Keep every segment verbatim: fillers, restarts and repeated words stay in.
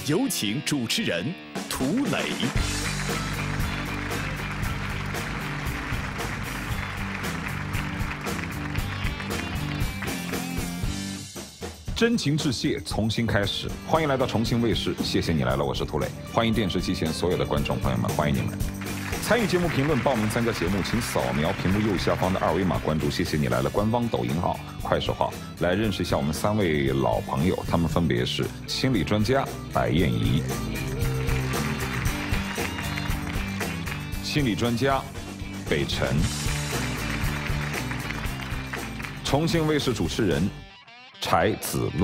有请主持人涂磊。真情致谢，重新开始。欢迎来到重庆卫视，谢谢你来了，我是涂磊。欢迎电视机前所有的观众朋友们，欢迎你们参与节目评论、报名参加节目，请扫描屏幕右下方的二维码关注“谢谢你来了”官方抖音号、快手号，来认识一下我们三位老朋友，他们分别是心理专家白燕怡、心理专家北辰、重庆卫视主持人柴子路。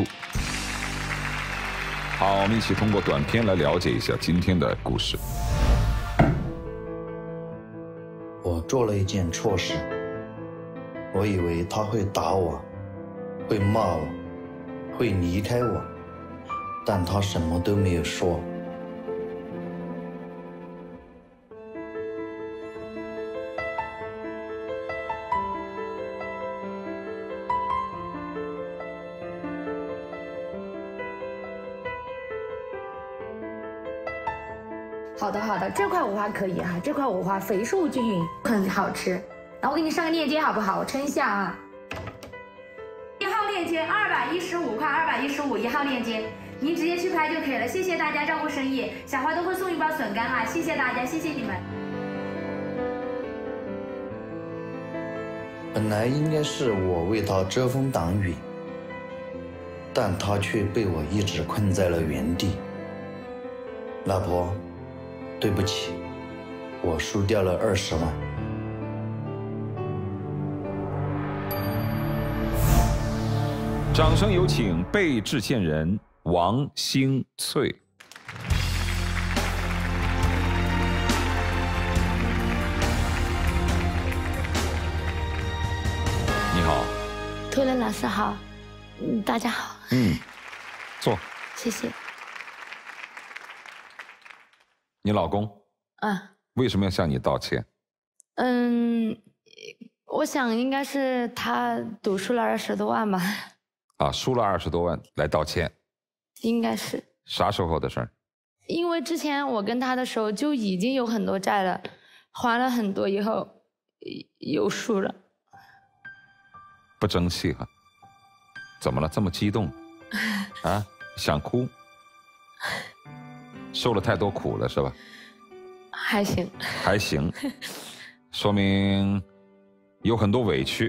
好，我们一起通过短片来了解一下今天的故事。 我做了一件错事，我以为他会打我，会骂我，会离开我，但他什么都没有说。 好的好的，这块五花可以哈，这块五花肥瘦均匀，很好吃。然后我给你上个链接好不好？我称一下啊。一号链接二百一十五块，二百一十五一号链接，您直接去拍就可以了。谢谢大家照顾生意，小花都会送一包笋干哈，谢谢大家，谢谢你们。 本来应该是我为他遮风挡雨，但他却被我一直困在了原地。老婆，对不起，我输掉了二十万。 掌声有请被制片人王星翠。你好， 涂磊老师好，嗯，大家好。 嗯，坐。 谢谢。 你老公？ 啊。 为什么要向你道歉？ 嗯，我想应该是他赌输了二十多万吧。 啊，输了二十多万来道歉。 应该是。 啥时候的事儿？ 因为之前我跟他的时候就已经有很多债了，还了很多以后又输了。 不争气哈、啊？怎么了？这么激动？啊，想哭？受了太多苦了是吧？ 还行， 还行，说明有很多委屈，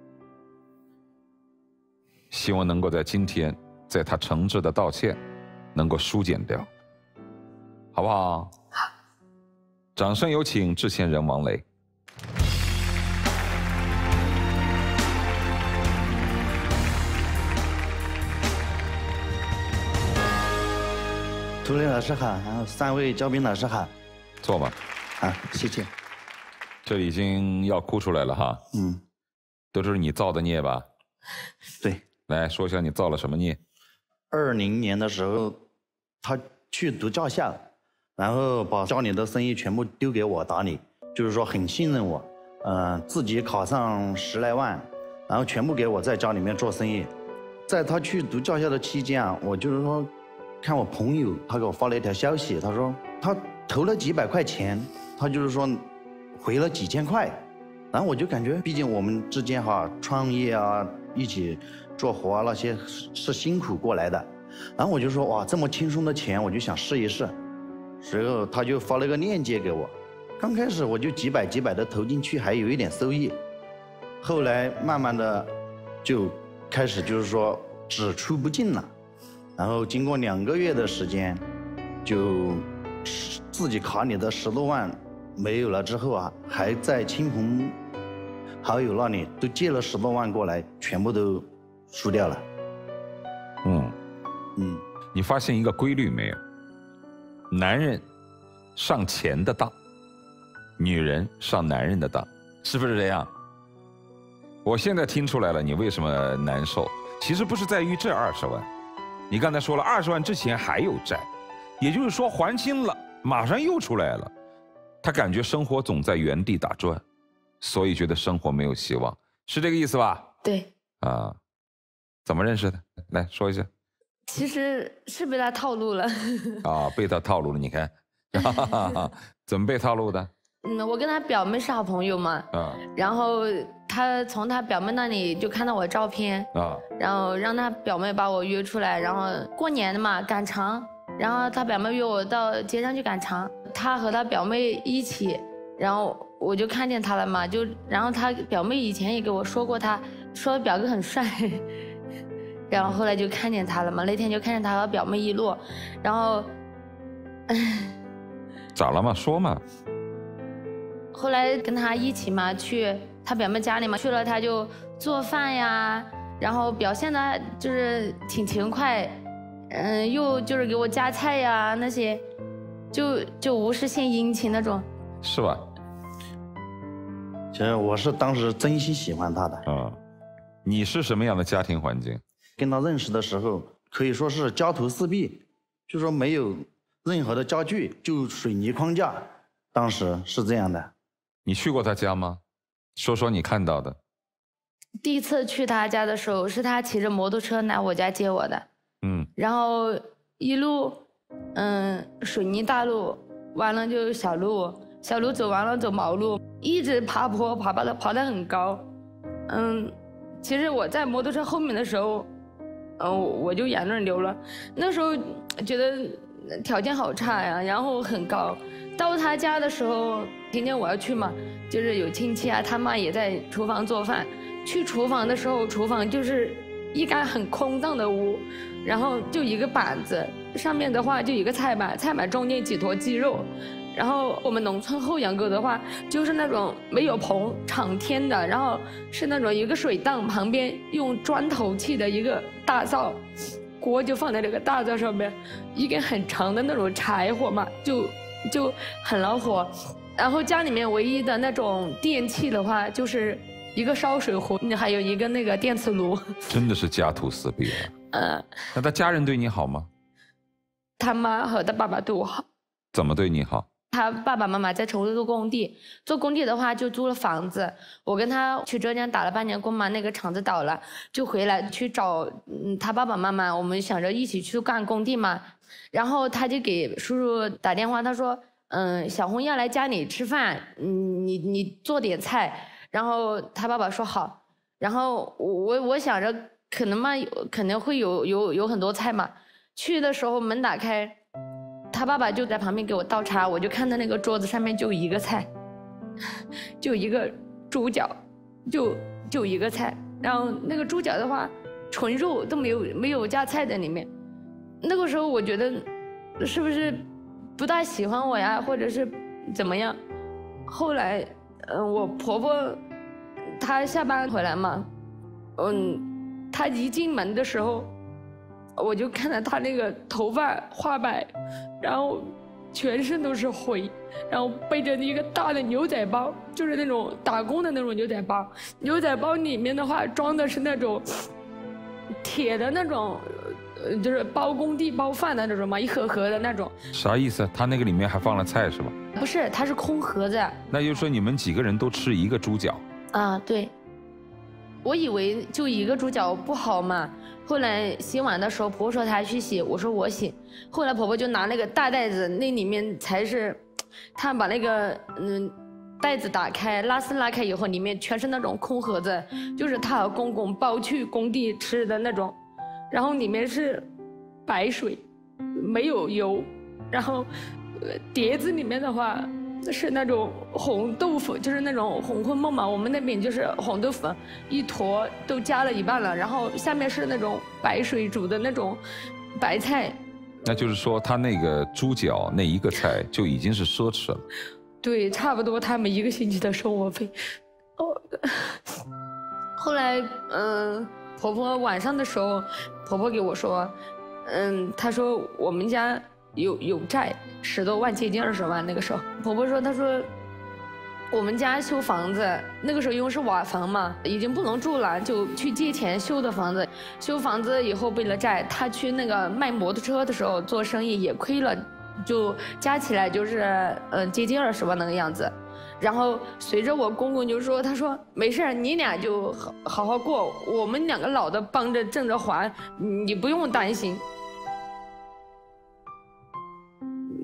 希望能够在今天，在他诚挚的道歉，能够疏解掉，好不好？ 好。 掌声有请制片人王雷。 涂磊老师好，然后三位嘉宾老师好。 坐吧。 啊，谢谢。 这已经要哭出来了哈。 嗯。 都是你造的孽吧？ 对。 来说一下你造了什么孽？ 二零年的时候，他去读驾校，然后把家里的生意全部丢给我打理，就是说很信任我，嗯、呃，自己卡上十来万，然后全部给我在家里面做生意。在他去读驾校的期间啊，我就是说。看我朋友，他给我发了一条消息，他说他投了几百块钱，他就是说回了几千块，然后我就感觉，毕竟我们之间哈创业啊，一起做活啊那些是辛苦过来的，然后我就说哇，这么轻松的钱，我就想试一试，随后他就发了个链接给我，刚开始我就几百几百的投进去，还有一点收益，后来慢慢的就开始就是说只出不进了。然后经过两个月的时间，就自己卡里的十多万没有了之后啊，还在亲朋好友那里都借了十多万过来，全部都输掉了。 嗯嗯， 你发现一个规律没有？男人上钱的当，女人上男人的当，是不是这样？我现在听出来了，你为什么难受？其实不是在于这二十万。你刚才说了，二十万之前还有债，也就是说还清了，马上又出来了。他感觉生活总在原地打转，所以觉得生活没有希望，是这个意思吧？ 对。 啊，怎么认识的？来说一下。 其实是被他套路了。 啊，被他套路了，你看，怎么被套路的？ 嗯，我跟他表妹是好朋友嘛， 啊， 然后他从他表妹那里就看到我照片， 啊， 然后让他表妹把我约出来，然后过年的嘛赶场，然后他表妹约我到街上去赶场，他和他表妹一起，然后我就看见他了嘛，就然后他表妹以前也给我说过他，说表哥很帅，然后后来就看见他了嘛，那天就看见他和表妹一路，然后， 咋了嘛？说嘛。 后来跟他一起嘛去他表妹家里嘛，去了他就做饭呀，然后表现的就是挺勤快，嗯，又就是给我夹菜呀那些，就就无事献殷勤那种。 是吧？ 其实我是当时真心喜欢他的。 啊，你是什么样的家庭环境？ 跟他认识的时候，可以说是家徒四壁，就说没有任何的家具，就水泥框架，当时是这样的。 你去过他家吗？说说你看到的。 第一次去他家的时候，是他骑着摩托车来我家接我的， 嗯， 然后一路，嗯，水泥大路，完了就小路，小路走完了走毛路，一直爬坡，爬爬的爬得很高，嗯，其实我在摩托车后面的时候，嗯，我就眼泪流了，那时候觉得条件好差呀，然后很高，到他家的时候，今天我要去嘛，就是有亲戚啊，他妈也在厨房做饭。去厨房的时候，厨房就是一间很空荡的屋，然后就一个板子，上面的话就一个菜板，菜板中间几坨鸡肉。然后我们农村后阳沟的话，就是那种没有棚敞天的，然后是那种一个水档旁边用砖头砌的一个大灶，锅就放在这个大灶上面，一根很长的那种柴火嘛，就就很恼火。然后家里面唯一的那种电器的话，就是一个烧水壶，还有一个那个电磁炉。 真的是家徒四壁了。 呃， 那他家人对你好吗？ 他妈和他爸爸对我好。 怎么对你好？ 他爸爸妈妈在成都做工地，做工地的话就租了房子。我跟他去浙江打了半年工嘛，那个厂子倒了，就回来去找嗯他爸爸妈妈，我们想着一起去干工地嘛。然后他就给叔叔打电话，他说：“嗯，小红要来家里吃饭，嗯，你你做点菜。”然后他爸爸说好。然后我我想着可能嘛，可能会有有有很多菜嘛。去的时候门打开。他爸爸就在旁边给我倒茶，我就看到那个桌子上面就一个菜，就一个猪脚，就就一个菜。然后那个猪脚的话，纯肉都没有没有加菜在里面。那个时候我觉得是不是不大喜欢我呀，或者是怎么样？后来，嗯，我婆婆她下班回来嘛，嗯，她一进门的时候。我就看到他那个头发花白，然后全身都是灰，然后背着一个大的牛仔包，就是那种打工的那种牛仔包。牛仔包里面的话装的是那种铁的那种，呃，就是包工地包饭的那种嘛，一盒盒的那种。 啥意思？他那个里面还放了菜是吧？ 不是，它是空盒子。 那就是说你们几个人都吃一个猪脚？ 啊，对。我以为就一个猪脚不好嘛。后来洗碗的时候，婆婆说她去洗，我说我洗。后来婆婆就拿那个大袋子，那里面才是，她把那个嗯袋子打开，拉丝拉开以后，里面全是那种空盒子，就是她和公公包去工地吃的那种，然后里面是白水，没有油，然后碟子里面的话是那种红豆腐，就是那种红混梦嘛，我们那边就是红豆腐，一坨都加了一半了，然后下面是那种白水煮的那种白菜。 那就是说他那个猪脚那一个菜就已经是奢侈了。 对，差不多他们一个星期的生活费。哦，后来嗯、呃，婆婆晚上的时候，婆婆给我说，嗯，她说我们家有有债十多万，接近二十万。那个时候，婆婆说，她说我们家修房子，那个时候因为是瓦房嘛，已经不能住了，就去借钱修的房子。修房子以后背了债，她去那个卖摩托车的时候做生意也亏了，就加起来就是呃接近二十万那个样子。然后随着我公公就说，他说没事，你俩就好好好过，我们两个老的帮着挣着还，你不用担心。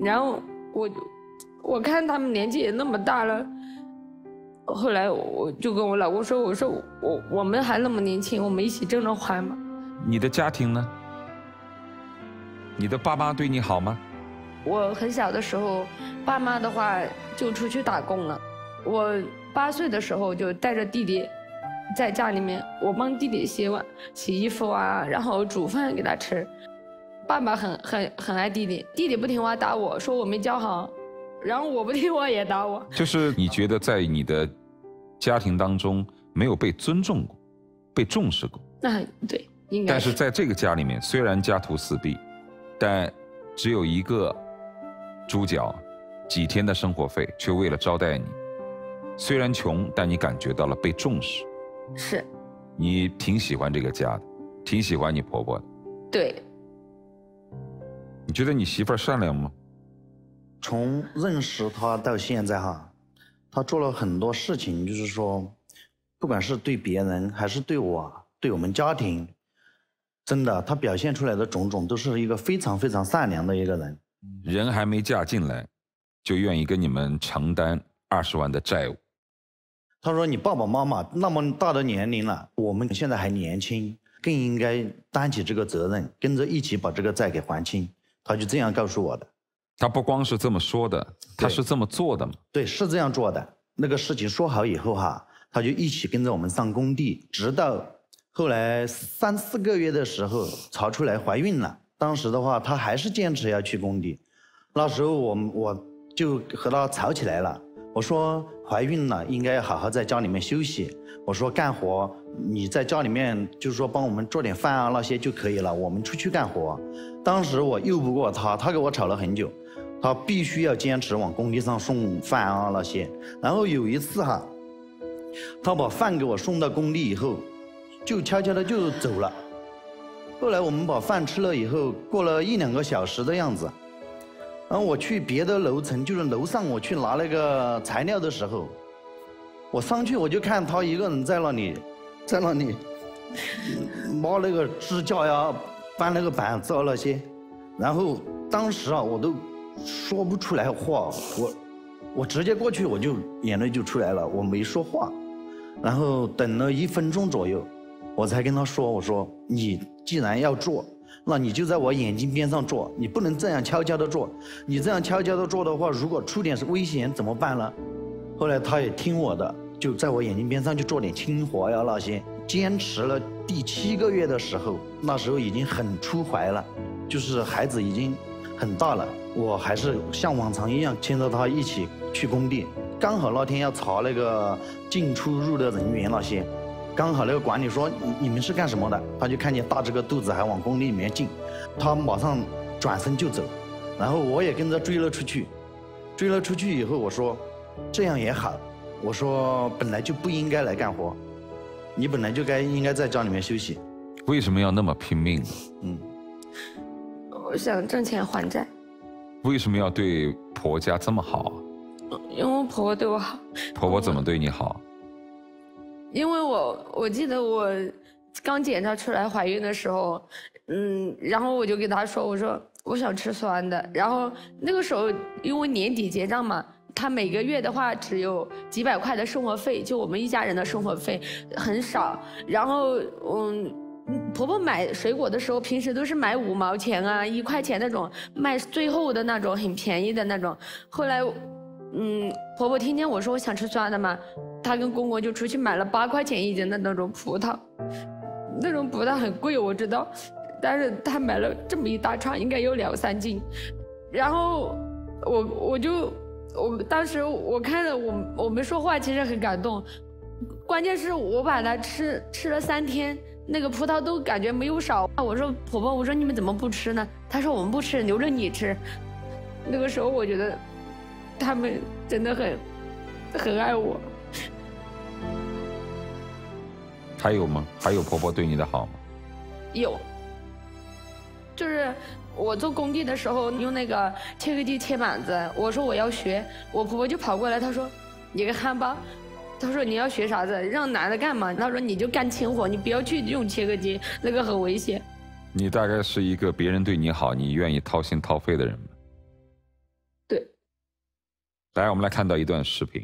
然后我我看他们年纪也那么大了，后来我就跟我老公说，我说我我们还那么年轻，我们一起挣着还嘛。 你的家庭呢？你的爸妈对你好吗？ 我很小的时候，爸妈的话就出去打工了。我八岁的时候就带着弟弟在家里面，我帮弟弟洗碗、洗衣服啊，然后煮饭给他吃。爸爸很很很爱弟弟，弟弟不听话打我说我没教好，然后我不听话也打我。 就是你觉得在你的家庭当中没有被尊重过，被重视过。 那对，应该是。 但是在这个家里面，虽然家徒四壁，但只有一个猪脚，几天的生活费，却为了招待你，虽然穷，但你感觉到了被重视。 是。 你挺喜欢这个家的，挺喜欢你婆婆的。 对。 你觉得你媳妇儿善良吗？ 从认识她到现在哈，她做了很多事情，就是说，不管是对别人还是对我，对我们家庭，真的，她表现出来的种种都是一个非常非常善良的一个人。 人还没嫁进来，就愿意跟你们承担二十万的债务。 她说：“你爸爸妈妈那么大的年龄了，我们现在还年轻，更应该担起这个责任，跟着一起把这个债给还清。”他就这样告诉我的。 他不光是这么说的，他是这么做的吗？ 对，是这样做的。那个事情说好以后哈，他就一起跟着我们上工地，直到后来三四个月的时候查出来怀孕了。当时的话，他还是坚持要去工地。那时候我我就和他吵起来了。我说怀孕了，应该好好在家里面休息。我说干活，你在家里面就是说帮我们做点饭啊那些就可以了，我们出去干活。当时我拗不过他，他给我吵了很久，他必须要坚持往工地上送饭啊那些。然后有一次哈，他把饭给我送到工地以后，就悄悄的就走了。后来我们把饭吃了以后，过了一两个小时的样子，然后我去别的楼层，就是楼上我去拿那个材料的时候，我上去我就看他一个人在那里，在那里摸那个支架呀，搬那个板子啊那些，然后当时啊我都说不出来话，我我直接过去我就眼泪就出来了，我没说话，然后等了一分钟左右，我才跟他说，我说你既然要做，那你就在我眼睛边上做，你不能这样悄悄的做，你这样悄悄的做的话，如果出点危险怎么办呢？后来他也听我的，就在我眼睛边上就做点轻活呀那些。坚持了第七个月的时候，那时候已经很出怀了，就是孩子已经很大了，我还是像往常一样牵着他一起去工地。刚好那天要查那个进出入的人员那些，刚好那个管理说你你们是干什么的？他就看见大着个肚子还往工地里面进，他马上转身就走，然后我也跟着追了出去。追了出去以后，我说这样也好，我说本来就不应该来干活，你本来就该应该在家里面休息。 为什么要那么拼命？ 嗯， 我想挣钱还债。 为什么要对婆家这么好？ 因为我婆婆对我好。 婆婆怎么对你好？ 因为我我记得我刚检查出来怀孕的时候，嗯，然后我就给她说，我说我想吃酸的。然后那个时候因为年底结账嘛，她每个月的话只有几百块的生活费，就我们一家人的生活费很少。然后嗯。婆婆买水果的时候，平时都是买五毛钱啊、一块钱那种，卖最后的那种，很便宜的那种。后来，嗯，婆婆听见我说我想吃酸的嘛，她跟公公就出去买了八块钱一斤的那种葡萄，那种葡萄很贵我知道，但是她买了这么一大串，应该有两三斤。然后我我就我当时我看着我我没说话，其实很感动。关键是我把它吃吃了三天。那个葡萄都感觉没有少，我说婆婆，我说你们怎么不吃呢？她说我们不吃，留着你吃。那个时候我觉得他们真的很很爱我。 还有吗？还有婆婆对你的好吗？ 有，就是我做工地的时候用那个切割机切板子，我说我要学，我婆婆就跑过来，她说你个汉堡。他说你要学啥子？让男的干嘛？他说你就干轻活，你不要去用切割机，那个很危险。 你大概是一个别人对你好，你愿意掏心掏肺的人吧？ 来，我们来看到一段视频。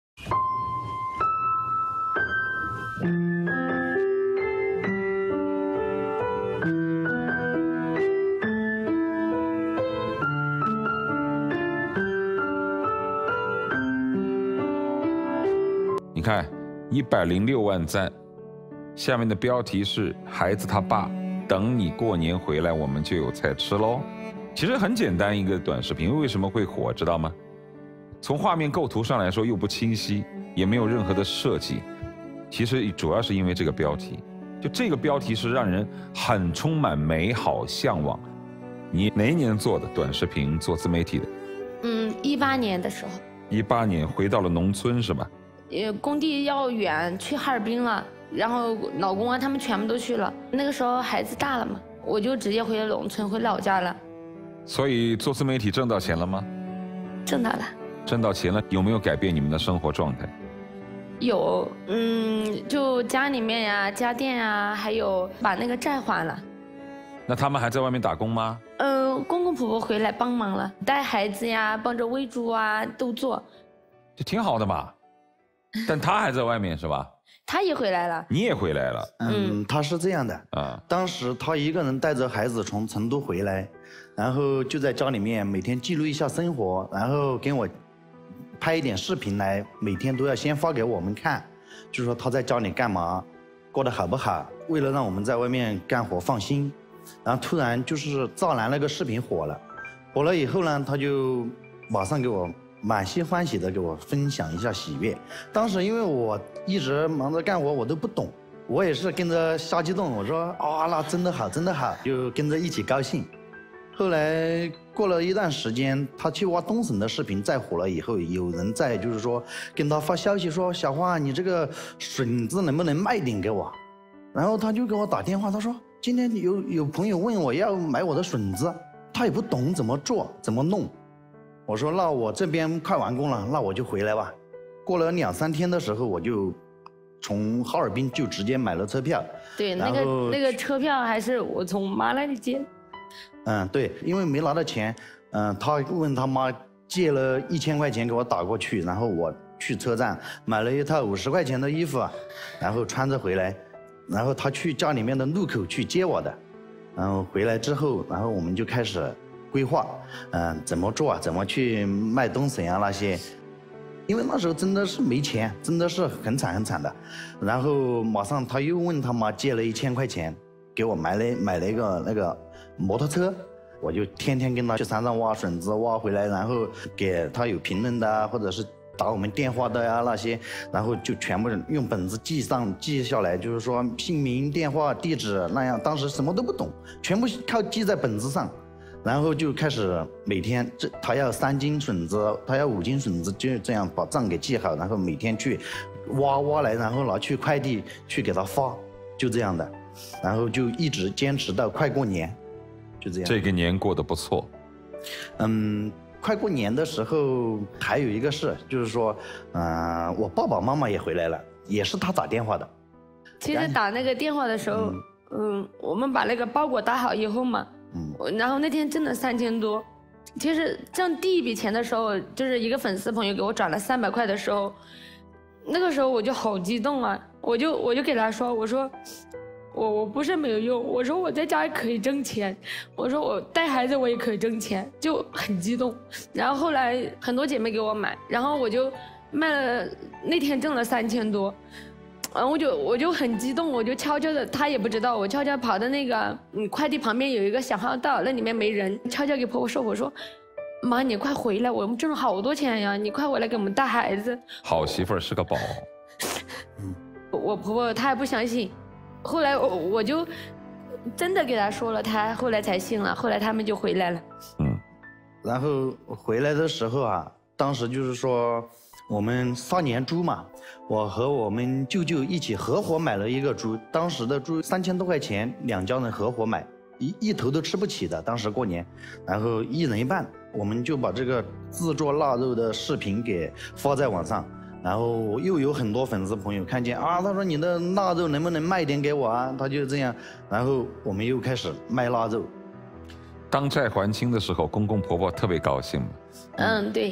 你看，一百零六万赞，下面的标题是“孩子他爸等你过年回来，我们就有菜吃喽”。其实很简单一个短视频，为什么会火，知道吗？从画面构图上来说又不清晰，也没有任何的设计，其实主要是因为这个标题。就这个标题是让人很充满美好向往。你哪一年做的短视频，做自媒体的？ 嗯，一八年的时候。 一八年回到了农村是吧？ 呃，工地要远，去哈尔滨了，然后老公啊他们全部都去了。那个时候孩子大了嘛，我就直接回了农村，回老家了。 所以做自媒体挣到钱了吗？ 挣到了。 挣到钱了，有没有改变你们的生活状态？ 有，嗯，就家里面呀、家电呀，还有把那个债还了。 那他们还在外面打工吗？ 嗯、呃，公公婆婆回来帮忙了，带孩子呀，帮着喂猪啊，都做。 这挺好的嘛。但他还在外面是吧？ 他也回来了。 你也回来了。 嗯，他是这样的啊， 当时他一个人带着孩子从成都回来，然后就在家里面每天记录一下生活，然后给我拍一点视频来，每天都要先发给我们看，就说他在家里干嘛，过得好不好，为了让我们在外面干活放心。然后突然就是赵兰那个视频火了，火了以后呢，他就马上给我满心欢喜的给我分享一下喜悦。当时因为我一直忙着干活，我都不懂，我也是跟着瞎激动，我说啊，那真的好，真的好，就跟着一起高兴。后来过了一段时间，他去挖东笋的视频再火了以后，有人在就是说跟他发消息说，小花，你这个笋子能不能卖点给我？然后他就给我打电话，他说今天有有朋友问我要买我的笋子，他也不懂怎么做怎么弄。我说那我这边快完工了，那我就回来吧。过了两三天的时候，我就从哈尔滨就直接买了车票。 对，那个那个车票还是我从妈那里借。 嗯，对，因为没拿到钱，嗯，他问他妈借了一千块钱给我打过去，然后我去车站买了一套五十块钱的衣服，然后穿着回来，然后他去家里面的路口去接我的，然后回来之后，然后我们就开始规划，嗯，怎么做啊，怎么去卖东笋啊那些，因为那时候真的是没钱，真的是很惨很惨的。然后马上他又问他妈借了一千块钱，给我买了买了一个那个摩托车，我就天天跟他去山上挖笋子，挖回来，然后给他有评论的，或者是打我们电话的呀那些，然后就全部用本子记上记下来，就是说姓名、电话、地址那样。当时什么都不懂，全部靠记在本子上。然后就开始每天，这他要三斤笋子，他要五斤笋子，就这样把账给记好，然后每天去挖挖来，然后拿去快递去给他发，就这样的，然后就一直坚持到快过年，就这样。 这个年过得不错。 嗯，快过年的时候还有一个事，就是说，嗯、呃，我爸爸妈妈也回来了，也是他打电话的。 其实打那个电话的时候，嗯，嗯我们把那个包裹打好以后嘛。嗯，然后那天挣了三千多，其实挣第一笔钱的时候，就是一个粉丝朋友给我转了三百块的时候，那个时候我就好激动啊，我就我就给他说，我说我我不是没有用，我说我在家也可以挣钱，我说我带孩子我也可以挣钱，就很激动。然后后来很多姐妹给我买，然后我就卖了，那天挣了三千多。然后我就我就很激动，我就悄悄的，他也不知道，我悄悄跑到那个嗯快递旁边有一个小号道，那里面没人，悄悄给婆婆说，我说妈你快回来，我们挣了好多钱呀，你快回来给我们带孩子。 好媳妇儿是个宝。 我婆婆她还不相信，后来我我就真的给她说了，她后来才信了，后来他们就回来了。 嗯，然后回来的时候啊，当时就是说我们杀年猪嘛，我和我们舅舅一起合伙买了一个猪，当时的猪三千多块钱，两家人合伙买，一一头都吃不起的。当时过年，然后一人一半，我们就把这个制作腊肉的视频给发在网上，然后又有很多粉丝朋友看见啊，他说你的腊肉能不能卖点给我啊？他就这样，然后我们又开始卖腊肉。 当债还清的时候，公公婆婆特别高兴。 嗯，对。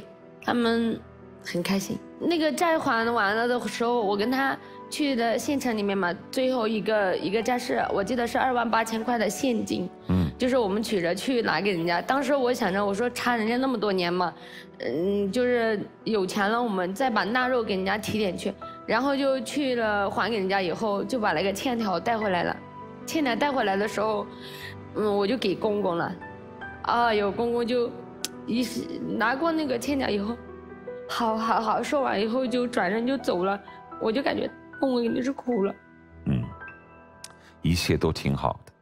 他们很开心。那个债还完了的时候，我跟他去的县城里面嘛，最后一个一个债是我记得是二万八千块的现金，嗯，就是我们取着去拿给人家。当时我想着，我说差人家那么多年嘛，嗯，就是有钱了，我们再把腊肉给人家提点去，然后就去了还给人家以后，就把那个欠条带回来了。欠条带回来的时候，嗯，我就给公公了，啊，有公公就一拿过那个欠条以后。好好好，说完以后就转身就走了，我就感觉公公肯定是哭了。 嗯，一切都挺好的，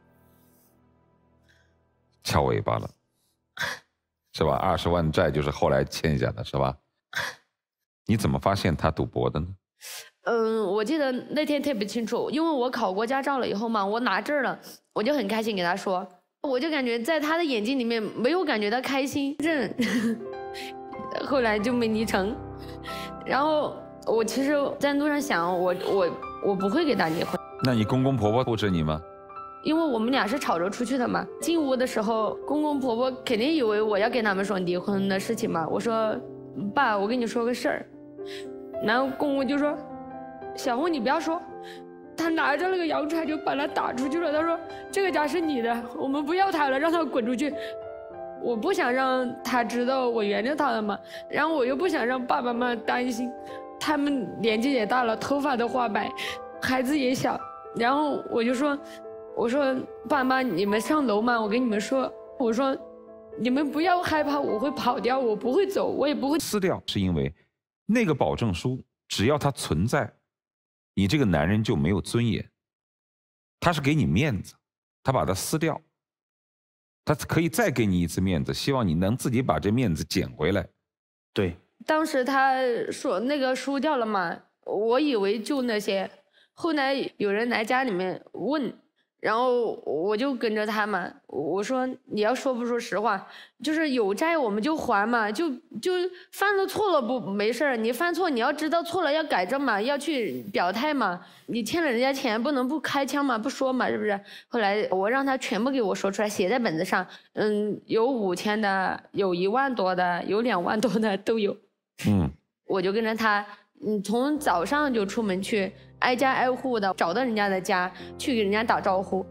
翘尾巴了，是吧？二十万债就是后来欠下的，是吧？你怎么发现他赌博的呢？ 嗯，我记得那天特别清楚，因为我考过驾照了以后嘛，我拿证了，我就很开心给他说，我就感觉在他的眼睛里面没有感觉到开心，认。后来就没离成，然后我其实在路上想，我我我不会给他离婚。 那你公公婆婆护着你吗？ 因为我们俩是吵着出去的嘛。进屋的时候，公公婆婆肯定以为我要跟他们说离婚的事情嘛。我说，爸，我跟你说个事儿。然后公公就说，小红你不要说。他拿着那个洋铲就把他打出去了。他说，这个家是你的，我们不要他了，让他滚出去。我不想让他知道我原谅他了嘛，然后我又不想让爸爸妈妈担心，他们年纪也大了，头发都花白，孩子也小，然后我就说，我说爸妈你们上楼嘛，我跟你们说，我说你们不要害怕我会跑掉，我不会走，我也不会撕掉，是因为那个保证书只要它存在，你这个男人就没有尊严，他是给你面子，他把它撕掉。他可以再给你一次面子，希望你能自己把这面子捡回来。 对， 当时他说那个输掉了嘛，我以为就那些，后来有人来家里面问，然后我就跟着他嘛，我说你要说不说实话，就是有债我们就还嘛，就就犯了错了不没事儿，你犯错你要知道错了要改正嘛，要去表态嘛，你欠了人家钱不能不开枪嘛，不说嘛，是不是？后来我让他全部给我说出来，写在本子上，嗯，有五千的，有一万多的，有两万多的都有， 嗯， 我就跟着他。嗯，从早上就出门去，挨家挨户的找到人家的家，去给人家打招呼。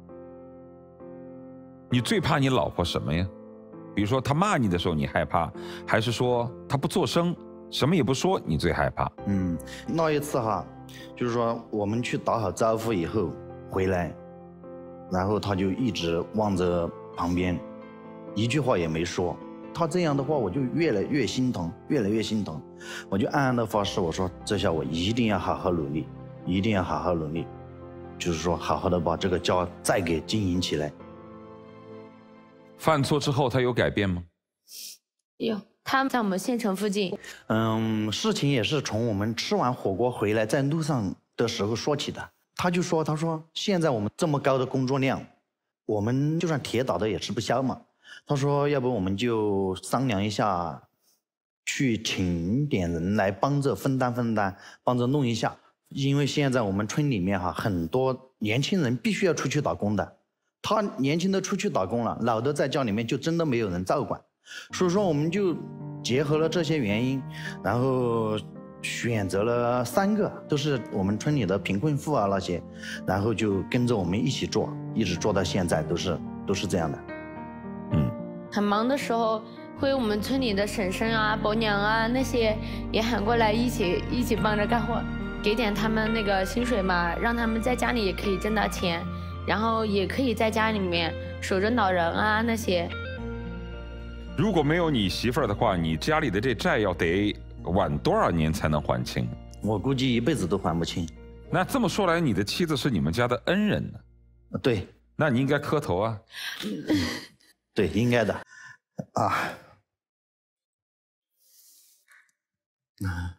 你最怕你老婆什么呀？比如说她骂你的时候你害怕，还是说她不作声，什么也不说你最害怕？ 嗯，那一次哈，就是说我们去打好招呼以后回来，然后他就一直望着旁边，一句话也没说。他这样的话，我就越来越心疼，越来越心疼。我就暗暗的发誓，我说这下我一定要好好努力，一定要好好努力，就是说好好的把这个家再给经营起来。 犯错之后他有改变吗？ 有，他在我们县城附近。 嗯，事情也是从我们吃完火锅回来，在路上的时候说起的。他就说，他说现在我们这么高的工作量，我们就算铁打的也吃不消嘛。他说要不我们就商量一下，去请点人来帮着分担分担，帮着弄一下。因为现在我们村里面哈，很多年轻人必须要出去打工的，他年轻的出去打工了，老的在家里面就真的没有人照管。所以说我们就结合了这些原因，然后选择了三个都是我们村里的贫困户啊那些，然后就跟着我们一起做，一直做到现在都是都是这样的。 嗯， 很忙的时候会我们村里的婶婶啊、伯娘啊那些也喊过来一起一起帮着干活，给点他们那个薪水嘛，让他们在家里也可以挣到钱，然后也可以在家里面守着老人啊那些。 如果没有你媳妇儿的话，你家里的这债要得晚多少年才能还清？ 我估计一辈子都还不清。 那这么说来，你的妻子是你们家的恩人呢？ 对， 那你应该磕头啊。 对，应该的。啊，嗯，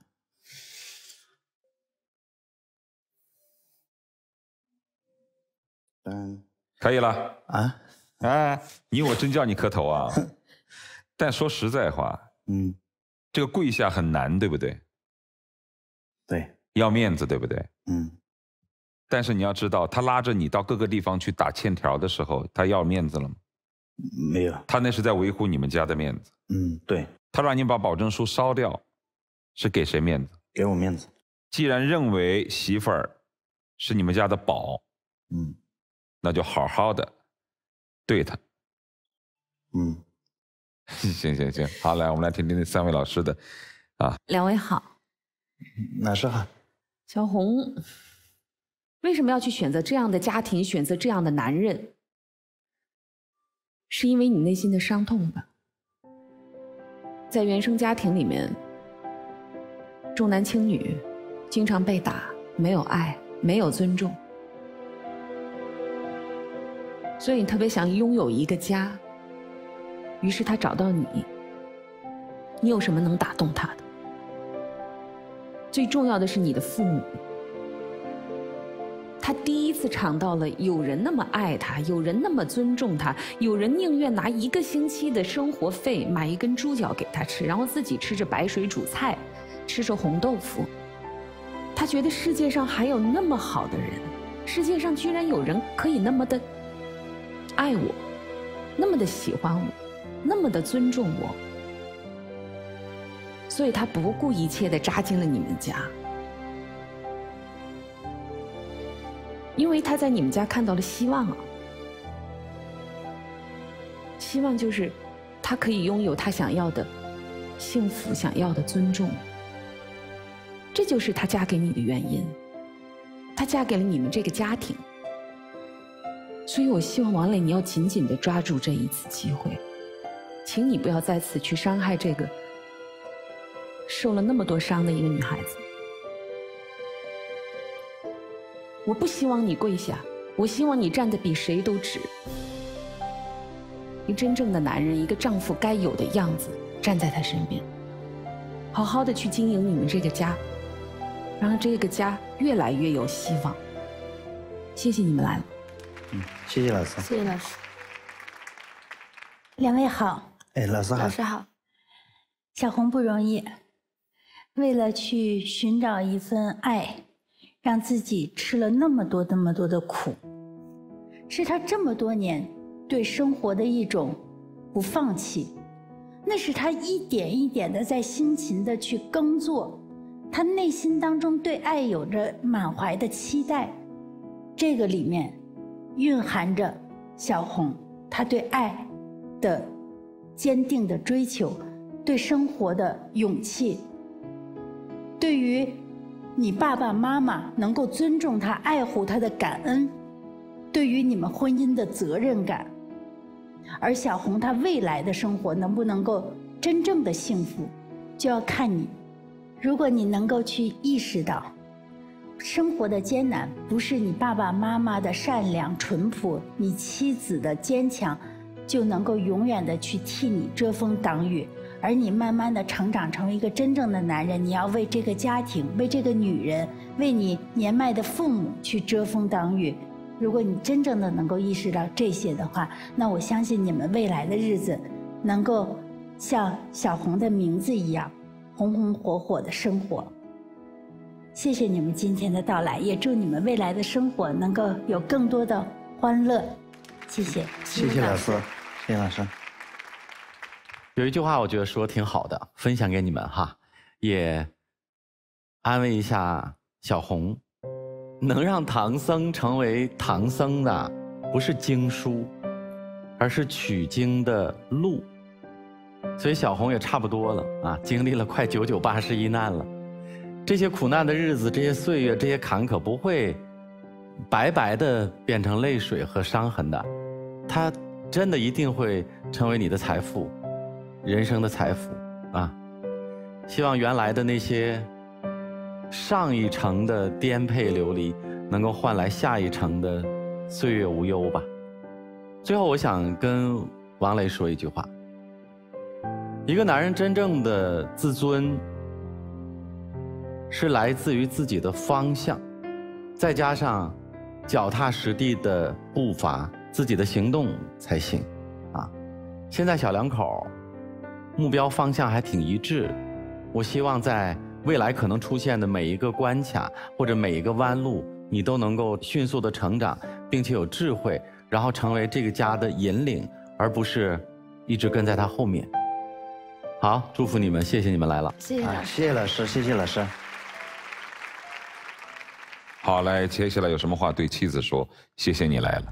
嗯， 可以了啊， 啊！你我真叫你磕头啊！但说实在话， 嗯， 这个跪下很难，对不对？ 对， 要面子，对不对？ 嗯。 但是你要知道，他拉着你到各个地方去打欠条的时候，他要面子了吗？ 没有。 他那是在维护你们家的面子。 嗯，对。 他让你把保证书烧掉，是给谁面子？ 给我面子。 既然认为媳妇儿是你们家的宝， 嗯， 那就好好的对她。 嗯， 行行行，好，来，我们来听听那三位老师的啊。 两位好。 老师好。 小红，为什么要去选择这样的家庭，选择这样的男人？是因为你内心的伤痛吧？在原生家庭里面，重男轻女，经常被打，没有爱，没有尊重，所以你特别想拥有一个家。于是他找到你，你有什么能打动他的？最重要的是你的父母。他第一次尝到了有人那么爱他，有人那么尊重他，有人宁愿拿一个星期的生活费买一根猪脚给他吃，然后自己吃着白水煮菜，吃着红豆腐。他觉得世界上还有那么好的人，世界上居然有人可以那么的爱我，那么的喜欢我，那么的尊重我。所以他不顾一切地扎进了你们家。因为他在你们家看到了希望啊，希望就是他可以拥有他想要的幸福，想要的尊重。这就是他嫁给你的原因，他嫁给了你们这个家庭。所以我希望王磊你要紧紧地抓住这一次机会，请你不要再次去伤害这个受了那么多伤的一个女孩子。我不希望你跪下，我希望你站得比谁都直。一个真正的男人，一个丈夫该有的样子，站在他身边，好好的去经营你们这个家，让这个家越来越有希望。谢谢你们来了。 嗯，谢谢老师。 谢谢老师。 两位好。 哎，老师好。 老师好。 小红不容易，为了去寻找一份爱，让自己吃了那么多那么多的苦，是他这么多年对生活的一种不放弃，那是他一点一点的在辛勤的去耕作，他内心当中对爱有着满怀的期待，这个里面蕴含着小红他对爱的坚定的追求，对生活的勇气，对于你爸爸妈妈能够尊重他、爱护他的感恩，对于你们婚姻的责任感。而小红她未来的生活能不能够真正的幸福，就要看你。如果你能够去意识到，生活的艰难不是你爸爸妈妈的善良淳朴，你妻子的坚强，就能够永远的去替你遮风挡雨。而你慢慢的成长成为一个真正的男人，你要为这个家庭，为这个女人，为你年迈的父母去遮风挡雨。如果你真正的能够意识到这些的话，那我相信你们未来的日子能够像小红的名字一样红红火火的生活。谢谢你们今天的到来，也祝你们未来的生活能够有更多的欢乐。谢谢。 谢谢老师。谢谢老师。 有一句话我觉得说挺好的，分享给你们哈，也安慰一下小红。能让唐僧成为唐僧的不是经书，而是取经的路。所以小红也差不多了啊，经历了快九九八十一难了。这些苦难的日子，这些岁月，这些坎坷不会白白的变成泪水和伤痕的，它真的一定会成为你的财富，人生的财富啊！希望原来的那些上一程的颠沛流离，能够换来下一程的岁月无忧吧。最后，我想跟王磊说一句话：一个男人真正的自尊，是来自于自己的方向，再加上脚踏实地的步伐，自己的行动才行啊。现在小两口目标方向还挺一致，我希望在未来可能出现的每一个关卡或者每一个弯路，你都能够迅速的成长，并且有智慧，然后成为这个家的引领，而不是一直跟在他后面。 好，祝福你们，谢谢你们来了。 啊， 谢谢老师。 谢谢老师，谢谢老师。 好，来，接下来有什么话对妻子说？谢谢你来了。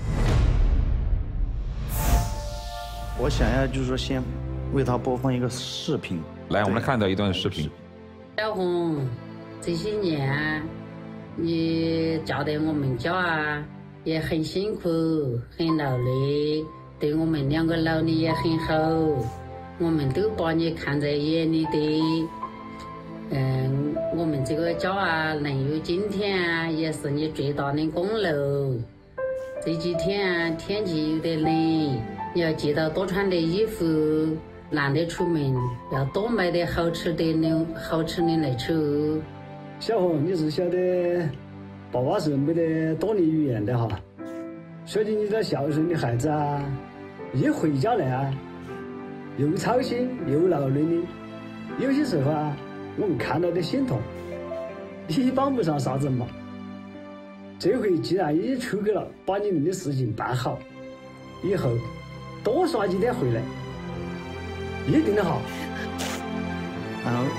我想要就是说，先为他播放一个视频。 来，我们来看到一段视频。 小红，这些年你教得我们家啊，也很辛苦，很劳累，对我们两个老的也很好，我们都把你看在眼里的。嗯，我们这个家啊能有今天啊，也是你最大的功劳。这几天啊天气有点冷，你要记得多穿点衣服，懒得出门，要多买点好吃的呢，好吃的来吃哦。 小红，你是晓得爸爸是没得多年语言的哈，所以你这孝顺的孩子啊，一回家来啊，又操心又劳累的，有些时候啊，我们看到的心痛，你帮不上啥子忙。这回既然已经出去了，把你们的事情办好，以后多耍几天回来，一定好。 然后，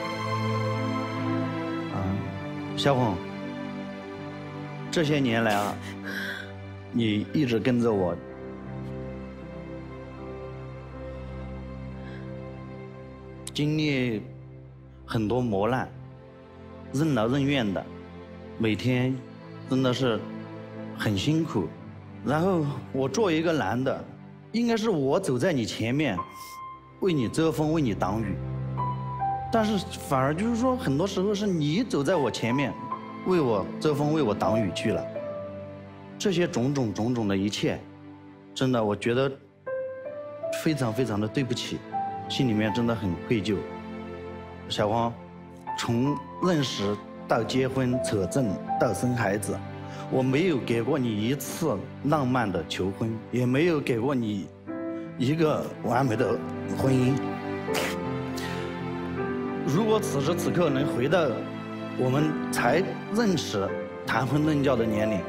啊，小红，这些年来啊，你一直跟着我，经历很多磨难，任劳任怨的，每天真的是很辛苦。然后我作为一个男的，应该是我走在你前面，为你遮风，为你挡雨。但是反而就是说，很多时候是你走在我前面，为我遮风，为我挡雨去了。这些种种种种的一切，真的我觉得非常非常的对不起，心里面真的很愧疚。小黄，从认识到结婚、扯证到生孩子，我没有给过你一次浪漫的求婚，也没有给过你一个完美的婚姻。如果此时此刻能回到我们才认识、谈婚论嫁的年龄，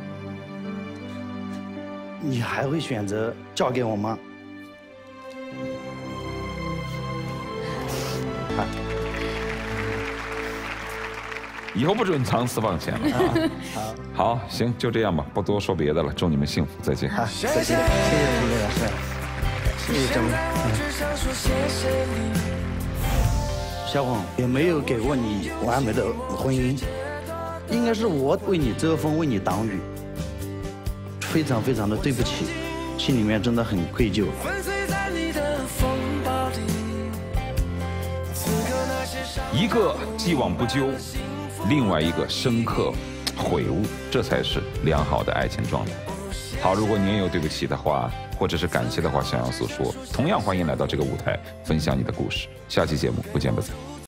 你还会选择嫁给我吗？啊以后不准藏私房钱了啊！好，行，就这样吧，不多说别的了，祝你们幸福，再见。 好，再见，谢谢李老师，谢谢张明。小红也没有给过你完美的婚姻，应该是我为你遮风，为你挡雨，非常非常的对不起，心里面真的很愧疚。 一个既往不咎，另外一个深刻悔悟，这才是良好的爱情状态。好，如果你也有对不起的话，或者是感谢的话想要诉说，同样欢迎来到这个舞台分享你的故事。下期节目不见不散。